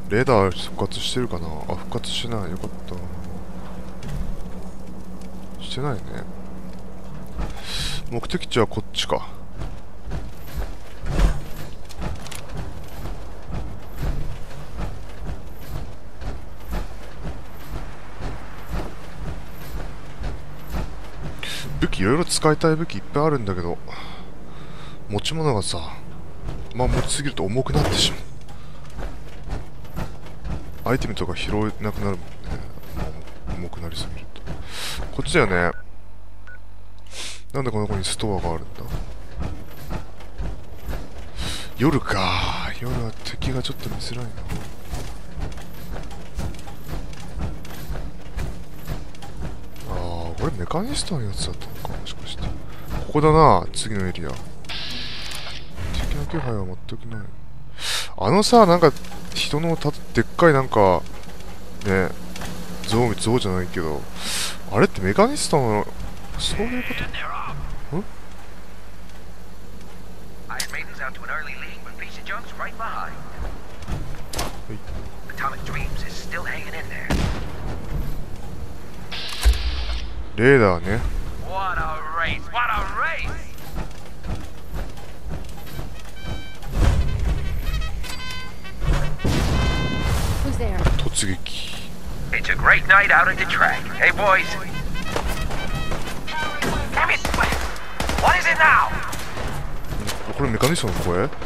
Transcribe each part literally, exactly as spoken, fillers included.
レーダー復活してるかな。あ、復活してない。よかった。してないね。目的地はこっちか。武器いろいろ使いたい武器いっぱいあるんだけど、持ち物がさ、まあ持ちすぎると重くなってしまう。アイテムとか拾えなくなるもんね、まあ、重くなりすぎると。こっちだよね。なんでこの子にストアがあるんだ。夜か。夜は敵がちょっと見づらいな。ああ、これメカニストのやつだったのか、もしかして。ここだな、次のエリア。敵の気配は全くない。あのさ、なんか人のたでっかいなんかね、象象じゃないけど、あれってメカニストのそういうこと？んレーダーね。突撃。 It's a great night out at the track. Hey boys. Damn it! What is it now? これメカニストの声？ Who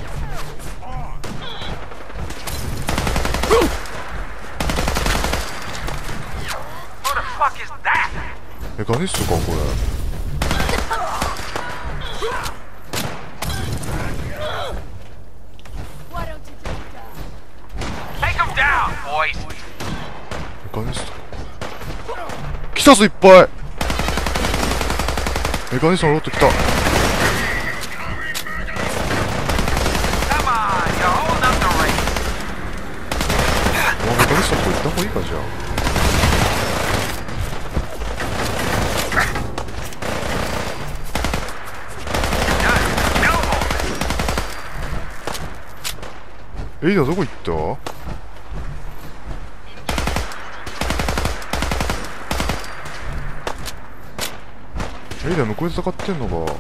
the fuck is that? メカニストかこれ。 Take him down, boys. メカニストか。来たぞいっぱい。メカニストのロット来た。 Come on, you're holding up the race. もうメカニストのとこ行った方がいいかじゃあ。エイダどこ行った？エイダ向こうで戦ってんのか。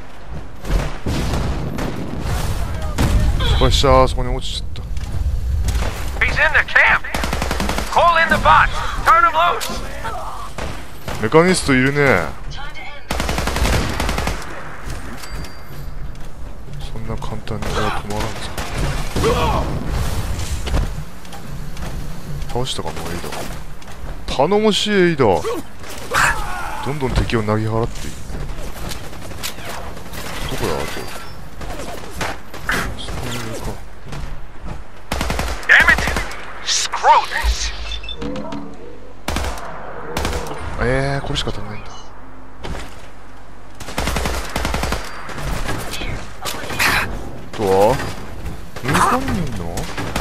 失敗したー。そこに落ちちゃった。 He's in the camp. Call in the bots. Turn him loose. メカニストいるね。そんな簡単に俺は止まらんぞ。倒したかもエイダ。頼もしいエイダ。どんどん敵を投げ払っていい。どこだあと。そこにいるか。 Damn it! Screw this. えー、これしか足んないんだ。あとは向こうにいんの？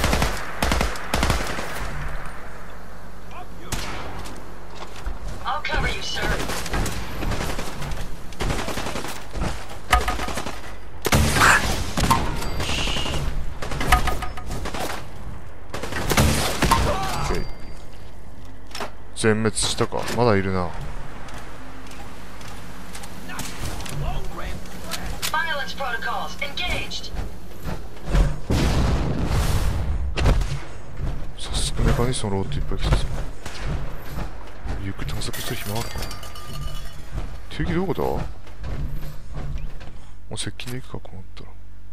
全滅したか。まだいるな。早速メカニストのロードいっぱい来たぞ。ゆっくり探索する暇あるか。敵どこだ？もう接近で行くかこうなったら。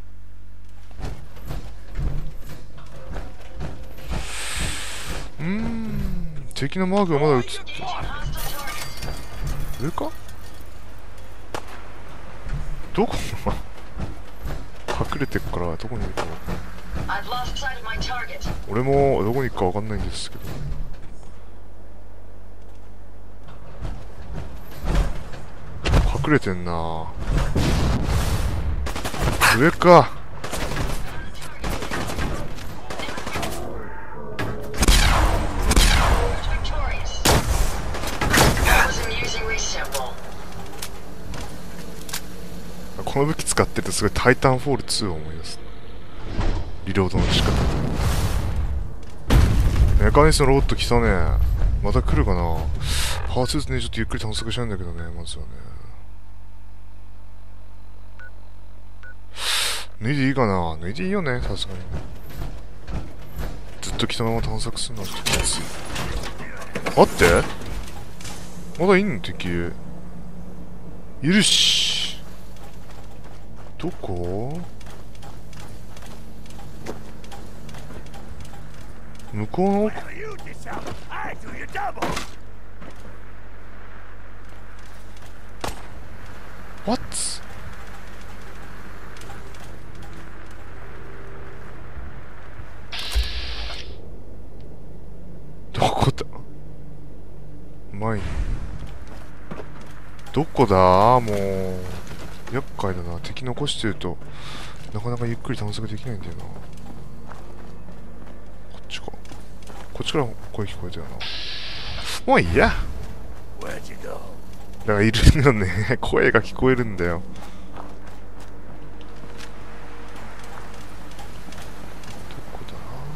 うーん、敵のマークがまだ映って上か？どこ隠れてっからどこにいるか分かんない。俺もどこに行くか分かんないんですけど。隠れてんな。上か。この武器使っててすごいタイタンフォールツーを思い出す。リロードの仕方。 メカニストのロボット来たね。また来るかな。パーツーズね、ちょっとゆっくり探索したいんだけどね、まずはね。脱いでいいかな。脱いでいいよね、さすがに。ずっと来たまま探索するのはちょっときつい。待って、まだいんの敵。いるし。どこ？向こうの奥。What？ どこだ？前にどこだ？もう厄介だな。敵残してるとなかなかゆっくり探索できないんだよな。こっちか。こっちから声聞こえたよな。もういいや。だからいるのね。声が聞こえるんだよ。どこ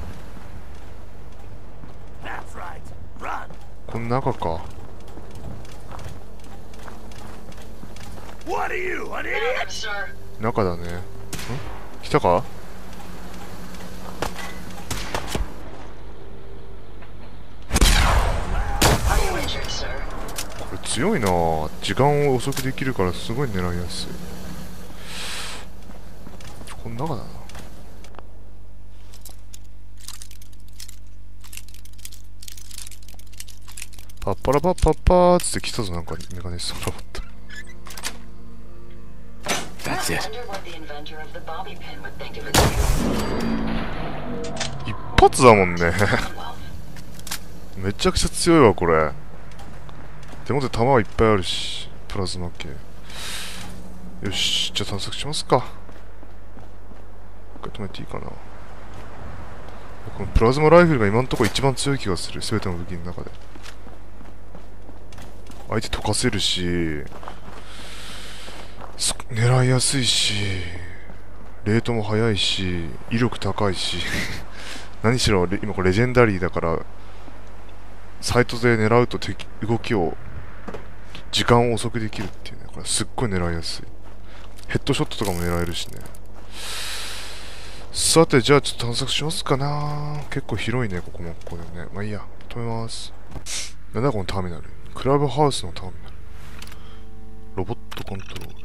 だ？この中か。中だね。ん？来たか？これ強いなぁ。時間を遅くできるからすごい狙いやすい。この中だな。パッパラパッパッパーつって来たぞ、なんかメカニストロボット。一発だもんね。めちゃくちゃ強いわ、これ。手元弾はいっぱいあるし、プラズマ系。よし、じゃあ探索しますか。一回止めていいかな。このプラズマライフルが今のところ一番強い気がする。すべての武器の中で。相手溶かせるし、狙いやすいし、レートも速いし、威力高いし。何しろ今これレジェンダリーだから、サイトで狙うと敵動きを時間を遅くできるっていうね。これすっごい狙いやすい。ヘッドショットとかも狙えるしね。さて、じゃあちょっと探索しますかな。結構広いね、ここもここでね。まあいいや、止めます。なんだこのターミナル。クラブハウスのターミナル。ロボットコントロール。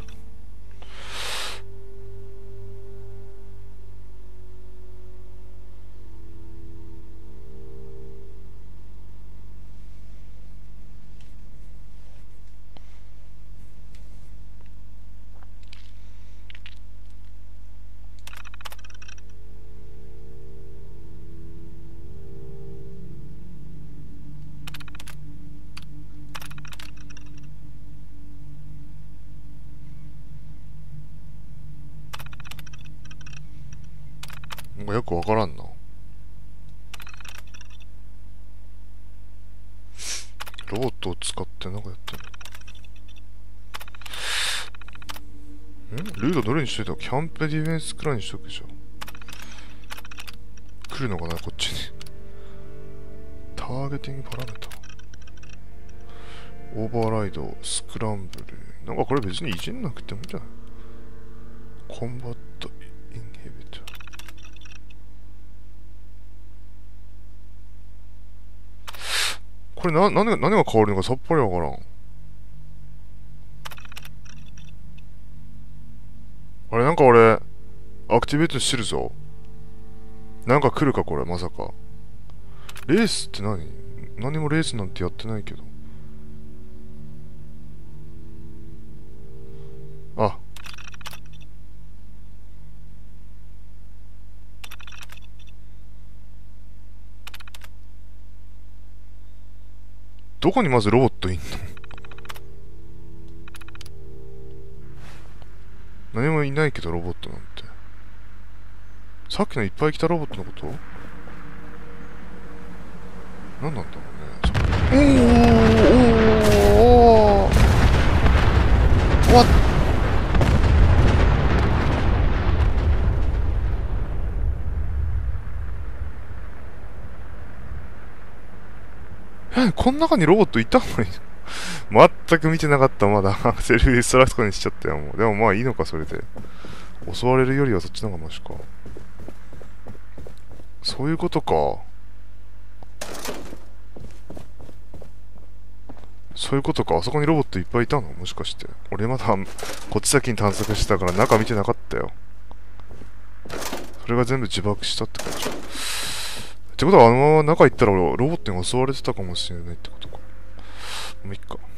なんかよくわからんな。ロボットを使ってなんかやってる。ん？ルードどれにしといた？キャンプディフェンスくらいにしとくでしょ。来るのかな、こっちに。ターゲティングパラメータ。オーバーライド、スクランブル。なんかこれ別にいじんなくてもいいんじゃない？コンバット、インヘビター。これな、何が、何が変わるのかさっぱりわからん。あれ、なんか俺、アクティベートしてるぞ。なんか来るか、これ、まさか。レースって何？何もレースなんてやってないけど。あ。どこにまずロボットいんの？何もいないけど、ロボットなんて。さっきのいっぱい来たロボットのこと？何なんだろうね。おーおーおーおーわっえ、こん中にロボットいたのに全く見てなかった、まだ。セルフエストラクトにしちゃったよ、もう。でもまあいいのか、それで。襲われるよりはそっちの方がマシか。そういうことか。そういうことか。あそこにロボットいっぱいいたのもしかして。俺まだ、こっち先に探索してたから中見てなかったよ。それが全部自爆したってことじゃん。ってことはあのまま中行ったら俺ロボットに襲われてたかもしれないってことか。もういっか。